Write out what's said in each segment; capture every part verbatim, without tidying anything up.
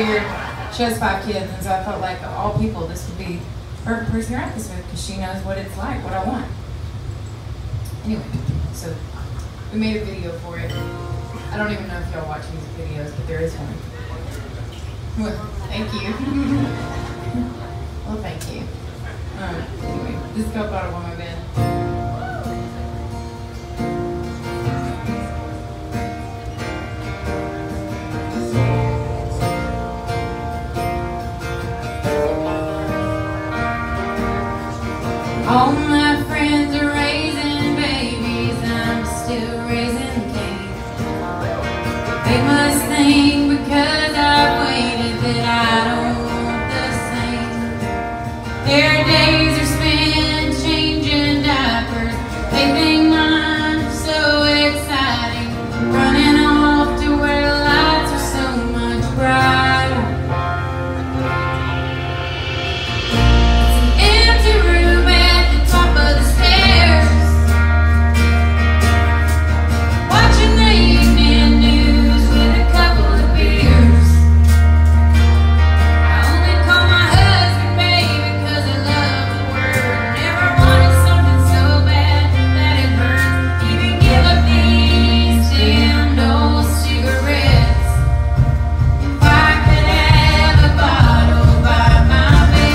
figured she has five kids, and so I felt like, of all people, this would be the perfect person to write this with because she knows what it's like, what I want. Anyway, so we made a video for it. I don't even know if y'all watch music videos, but there is one. Well, thank you. Well, thank you. Um, anyway, this is called Bottle on My Bed. All my friends are raising babies, I'm still raising Cain. They must think because I've waited that I don't want the same. Their days are spent changing diapers. They think mine's so exciting, running off to where the lights are so much brighter. It's an empty room at the top of the stairs, watching the evening news with a couple of beers. I only call my husband baby because I love the word. Never wanted something so bad that it hurts. Even give up these damned old cigarettes. If I could have a bottle by my bed.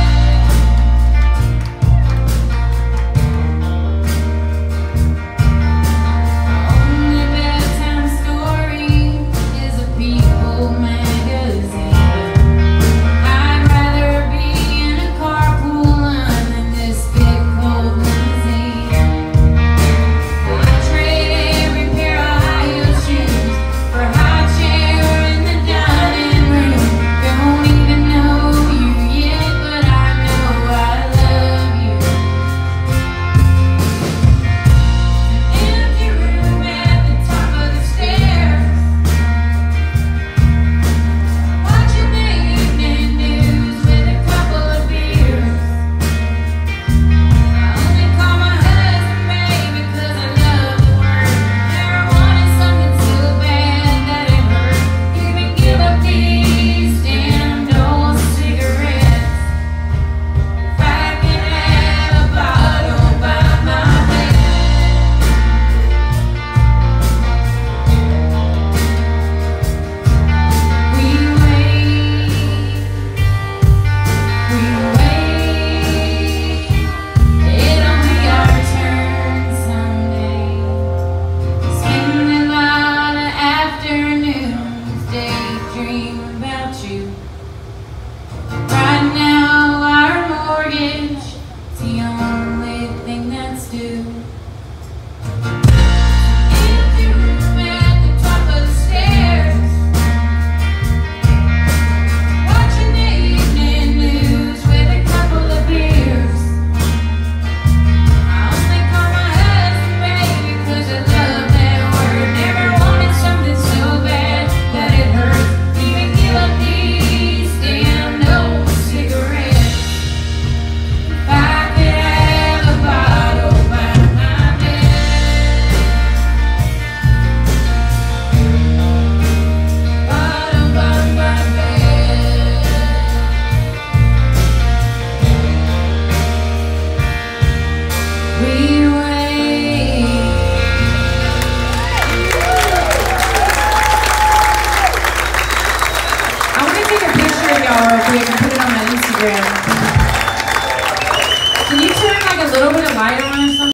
Only bedtime story is a People magazine. I'd rather be in a carpool line than this big cold limousine. I'd trade every pair of high-heel shoes for a high chair in the dining room. Don't even know you yet, but I know I love you. Empty room at the top of the stairs, watching the evening news with a couple of beers. I only call my husband baby because I love the word. Never wanted something so bad that it hurt. Even give up these damned old cigarettes. If I could have a bottle by my bed. We wait, we wait. It'll be our turn someday. Spend a lot of afternoons daydream about you. Right now, our mortgage is the only thing that's due. Empty room at the top of the stairs, watching the evening news with a couple of beers. I only call my husband baby because I love that word. Never wanted something so bad that it hurts. Even give up these damned old cigarettes. If I could have a bottle by my bed. Bottle by my bed. We wait. I want to take a picture of y'all real quick and put it on my Instagram. Can you turn like a little bit of light on or something?